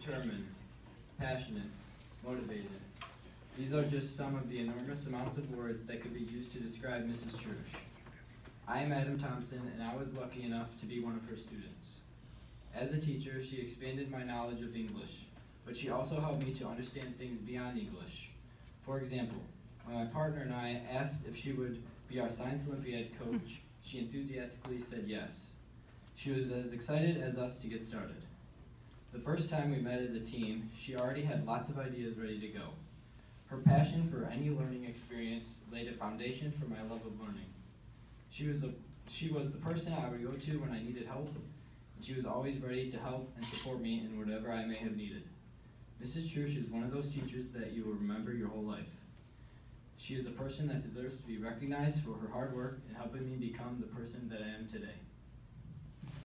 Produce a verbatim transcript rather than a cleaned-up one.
determined, passionate, motivated. These are just some of the enormous amounts of words that could be used to describe Missus Trush. I am Adam Thompson, and I was lucky enough to be one of her students. As a teacher, she expanded my knowledge of English, but she also helped me to understand things beyond English. For example, when my partner and I asked if she would be our Science Olympiad coach, she enthusiastically said yes. She was as excited as us to get started. The first time we met as a team, she already had lots of ideas ready to go. Her passion for any learning experience laid a foundation for my love of learning. She was, a, she was the person I would go to when I needed help, and she was always ready to help and support me in whatever I may have needed. Missus Trush is one of those teachers that you will remember your whole life. She is a person that deserves to be recognized for her hard work in helping me become the person that I am today.